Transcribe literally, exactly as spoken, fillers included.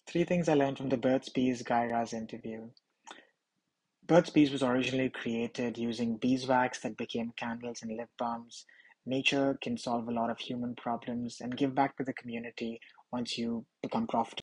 Three things I learned from the Burt's Bees Geiger's interview. Burt's Bees was originally created using beeswax that became candles and lip balms. Nature can solve a lot of human problems and give back to the community once you become profitable.